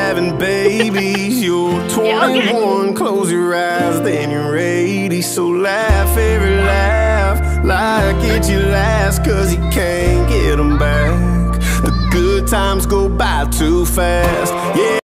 having babies. You're 21, close your eyes, then you're 80. So laugh every laugh like it's your last, cause you can't get them back. The good times go by too fast. Yeah,